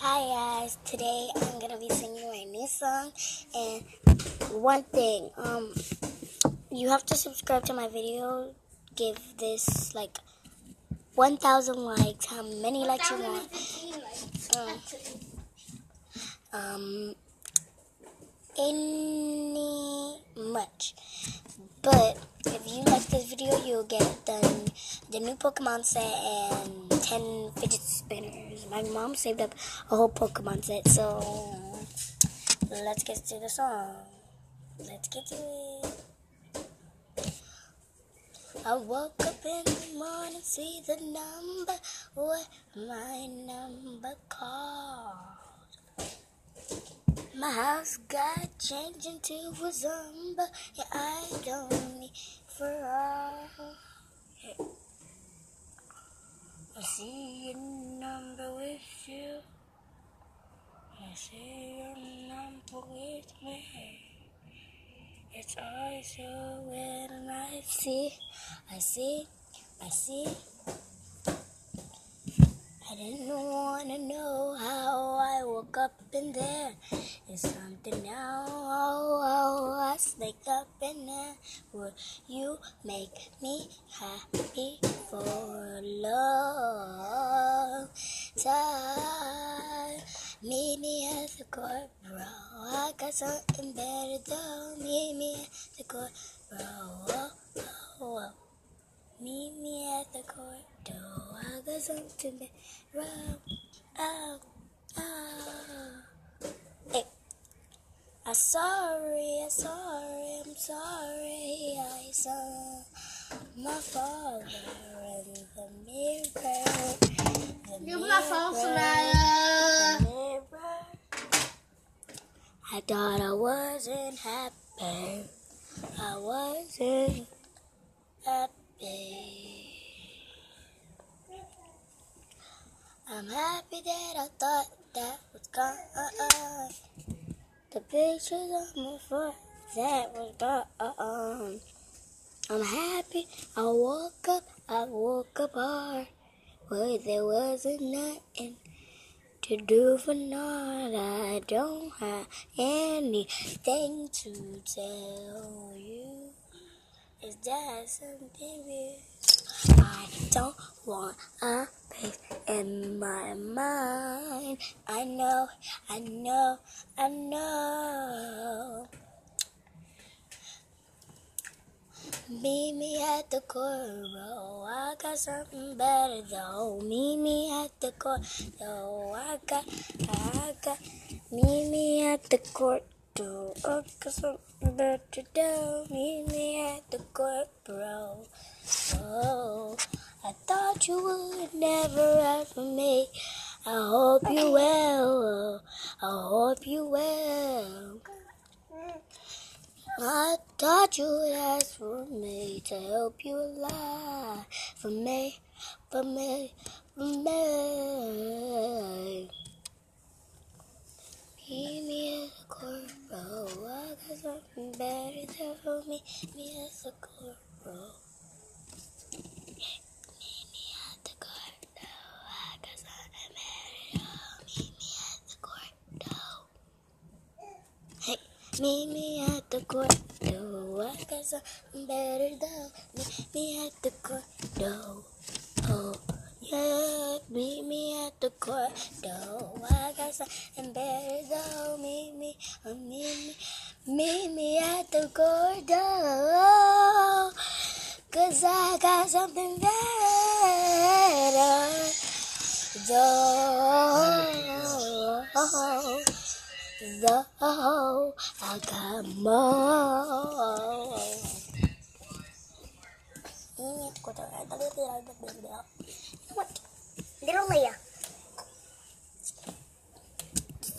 Hi guys, today I'm gonna be singing my new song, and one thing, you have to subscribe to my video, give this like 1,000 likes, how many likes you want, any much, but if you like this video, you'll get the new Pokemon set and 10 fidget spinners. My mom saved up a whole Pokemon set, so let's get to the song. Let's get to it. I woke up in the morning, see the number, what my number called. My house got changed into a Zumba, yeah, I don't need for all. I see your number with you, I see your number with me. It's always you when I see. I didn't wanna know how I woke up in there. It's something now, I sneak up in there. Would you make me happy for a long time? Meet me at the court, bro. I got something better though. Meet me at the court, bro. Oh, oh, oh. Meet me at the court door. I got something better. Oh, oh. Hey, I'm sorry. I saw my father in the mirror. I thought I wasn't happy. I wasn't happy. I'm happy that I thought that was gone. The pictures on my phone that was gone. I'm happy I woke up hard, where there wasn't nothing to do for naught. I don't have anything to tell you. Is that something weird? I don't want a place in my mind. I know. Meet me at the court, bro. I got something better though. Meet me at the court, though. I got. Meet me at the court, though. I got something better though. Meet me at the court, bro. Oh, I thought you would never ask for me. I hope you will. I thought you would ask for me to help you alive. For me. Meet me at the court, bro. I got something better there for me. Meet me at the court, bro. Meet me at the court, though. I got something better, though. Meet me at the court, though. Hey, meet me at the court, though. I got something better, though. Meet me at the court, though. Oh, yeah, meet me at the court, though. I got something better, though. Meet me at the court, though. 'Cause I got something better, though. I got more. Ini aku tahu. Little Leia.